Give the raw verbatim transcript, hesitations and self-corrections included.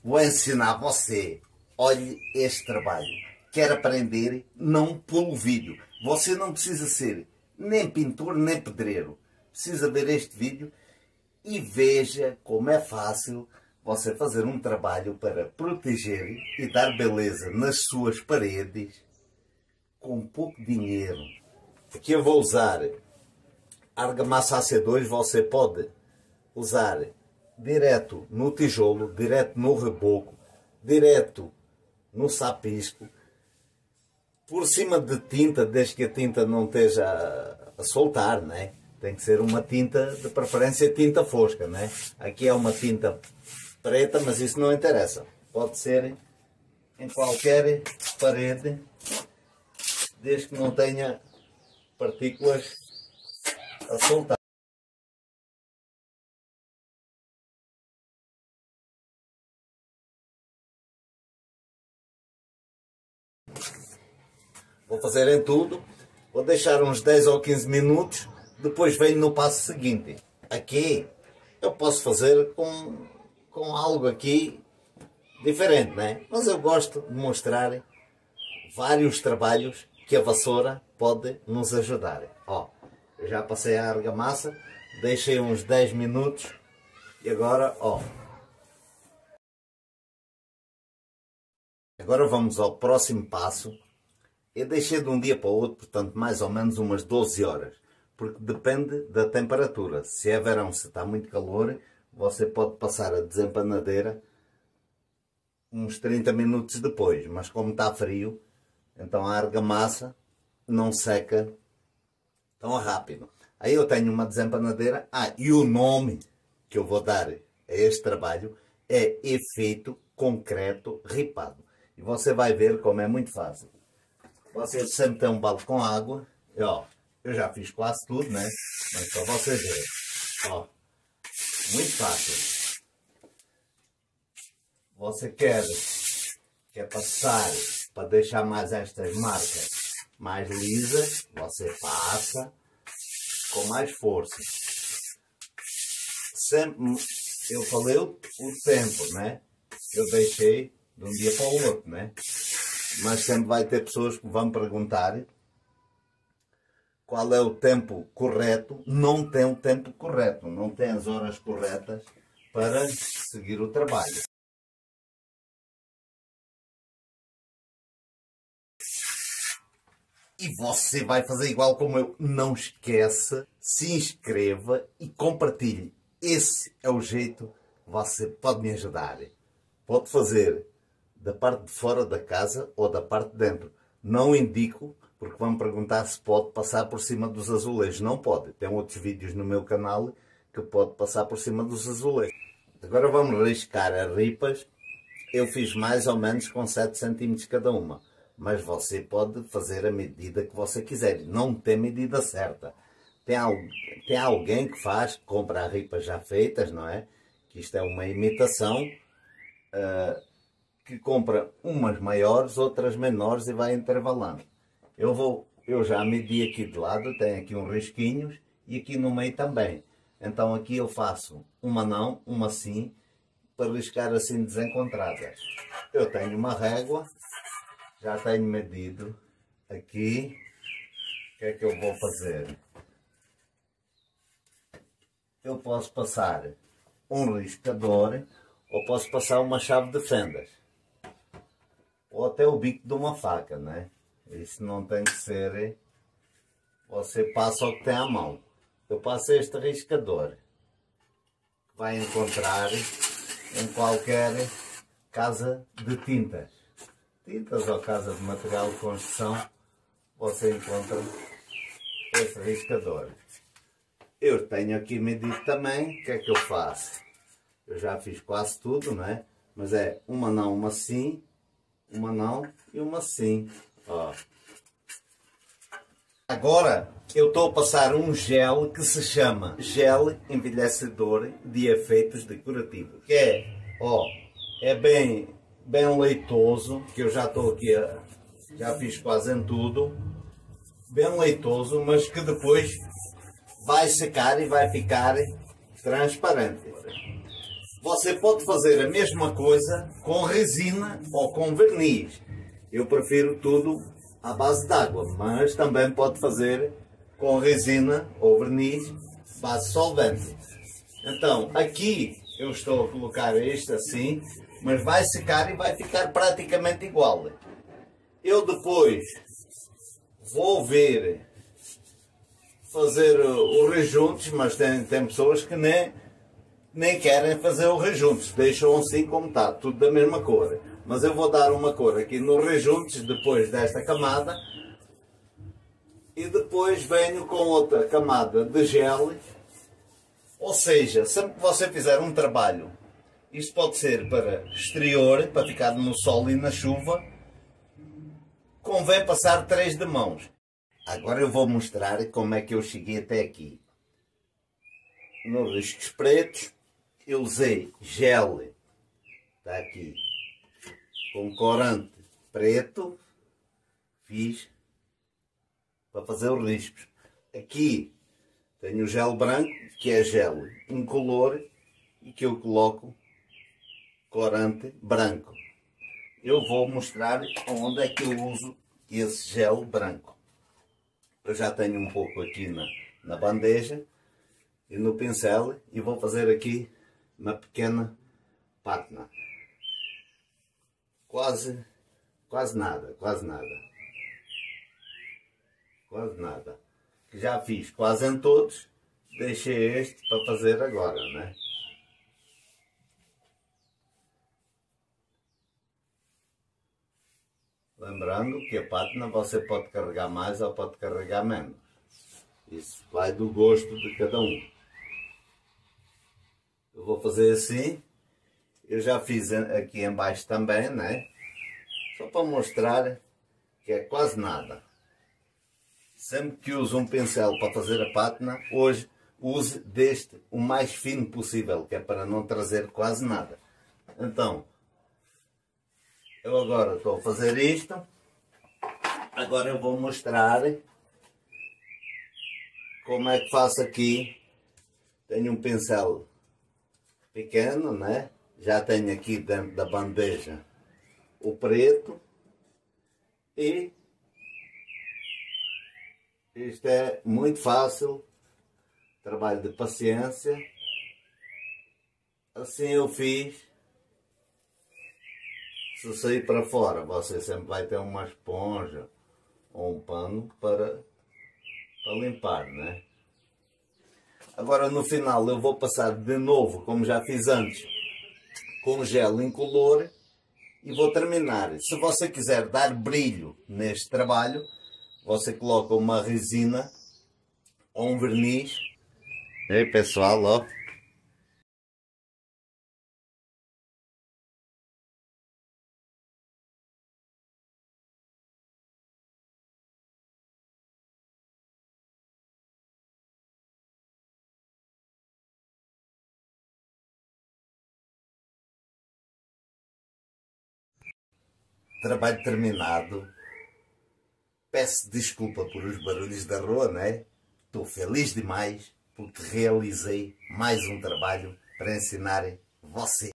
vou ensinar você. Olhe este trabalho. Quer aprender? Não pule o vídeo. Você não precisa ser nem pintor nem pedreiro. Precisa ver este vídeo e veja como é fácil você fazer um trabalho para proteger e dar beleza nas suas paredes com pouco dinheiro. Aqui eu vou usar argamassa A C dois, você pode usar direto no tijolo, direto no reboco, direto no sapisco, por cima de tinta, desde que a tinta não esteja a, a soltar, né? Tem que ser uma tinta, de preferência tinta fosca, né? Aqui é uma tinta preta, mas isso não interessa. Pode ser em qualquer parede, desde que não tenha partículas a soltar. Vou fazer em tudo, vou deixar uns dez ou quinze minutos, depois venho no passo seguinte. Aqui eu posso fazer com, com algo aqui diferente, né? Mas eu gosto de mostrar vários trabalhos que a vassoura pode nos ajudar. Ó, eu já passei a argamassa, deixei uns dez minutos e agora, ó. Agora vamos ao próximo passo. Eu deixei de um dia para o outro, portanto, mais ou menos umas doze horas. Porque depende da temperatura. Se é verão, se está muito calor, você pode passar a desempanadeira uns trinta minutos depois. Mas como está frio, então a argamassa não seca tão rápido. Aí eu tenho uma desempanadeira. Ah, e o nome que eu vou dar a este trabalho é efeito concreto ripado. E você vai ver como é muito fácil. Você sempre tem um balde com água. E, ó, eu já fiz quase tudo, né? Mas para você ver. Ó, muito fácil. Você quer, quer passar para deixar mais estas marcas mais lisas. Você passa com mais força. Sempre, eu falei o, o tempo, né? Eu deixei de um dia para o outro, né? Mas sempre vai ter pessoas que vão perguntar qual é o tempo correto. Não tem o tempo correto, não tem as horas corretas para seguir o trabalho. E você vai fazer igual como eu. Não esqueça, se inscreva e compartilhe. Esse é o jeito que você pode me ajudar. Pode fazer da parte de fora da casa ou da parte de dentro. Não indico, porque vão perguntar se pode passar por cima dos azulejos. Não pode. Tem outros vídeos no meu canal que pode passar por cima dos azulejos. Agora vamos riscar as ripas. Eu fiz mais ou menos com sete centímetros cada uma. Mas você pode fazer a medida que você quiser. Não tem medida certa. Tem, tem alguém que faz, que compra as ripas já feitas, não é? Que isto é uma imitação. Uh, que compra umas maiores, outras menores e vai intervalando. Eu, vou, eu já medi aqui de lado, tem aqui uns risquinhos e aqui no meio também. Então aqui eu faço uma não, uma sim, para riscar assim desencontradas. Eu tenho uma régua, já tenho medido aqui. O que é que eu vou fazer? Eu posso passar um riscador ou posso passar uma chave de fendas. Ou até o bico de uma faca, né? Isso não tem que ser... Você passa o que tem à mão. Eu passo este riscador. Que vai encontrar em qualquer casa de tintas. Tintas ou casa de material de construção. Você encontra esse riscador. Eu tenho aqui medido também. O que é que eu faço? Eu já fiz quase tudo, né? Mas é uma não, uma sim. Uma não e uma sim. Ó. Agora eu estou a passar um gel que se chama gel envelhecedor de efeitos decorativos. Que é, ó, é bem, bem leitoso, que eu já estou aqui, a, já fiz quase em tudo. Bem leitoso, mas que depois vai secar e vai ficar transparente. Você pode fazer a mesma coisa com resina ou com verniz. Eu prefiro tudo à base d'água, mas também pode fazer com resina ou verniz base solvente. Então, aqui eu estou a colocar este assim, mas vai secar e vai ficar praticamente igual. Eu depois vou ver fazer o rejuntos, mas tem, tem pessoas que nem, nem querem fazer o rejuntos, deixam assim como está, tudo da mesma cor. Mas eu vou dar uma cor aqui no rejuntos depois desta camada e depois venho com outra camada de gel. Ou seja, sempre que você fizer um trabalho, isto pode ser para exterior, para ficar no sol e na chuva, convém passar três de mãos. Agora eu vou mostrar como é que eu cheguei até aqui. Nos riscos pretos, eu usei gel, está aqui, com corante preto, fiz para fazer os riscos. Aqui tenho o gel branco, que é gel incolor e que eu coloco corante branco. Eu vou mostrar onde é que eu uso esse gel branco. Eu já tenho um pouco aqui na, na bandeja e no pincel e vou fazer aqui uma pequena pátina. Quase, quase nada, quase nada. Quase nada. Já fiz quase em todos, deixei este para fazer agora, né? Lembrando que a pátina você pode carregar mais ou pode carregar menos. Isso vai do gosto de cada um. Eu vou fazer assim. Eu já fiz aqui em baixo também, né? Só para mostrar que é quase nada. Sempre que uso um pincel para fazer a pátina, hoje use deste o mais fino possível, que é para não trazer quase nada. Então, eu agora estou a fazer isto. Agora eu vou mostrar como é que faço aqui. Tenho um pincel pequeno, né? Já tenho aqui dentro da bandeja o preto. E isto é muito fácil. Trabalho de paciência. Assim eu fiz. Se sair para fora, você sempre vai ter uma esponja ou um pano para, para limpar, né? Agora no final eu vou passar de novo, como já fiz antes, com gel incolor e vou terminar. Se você quiser dar brilho neste trabalho, você coloca uma resina ou um verniz. E aí pessoal, ó. Trabalho terminado. Peço desculpa por os barulhos da rua, né? Estou feliz demais porque realizei mais um trabalho para ensinar você.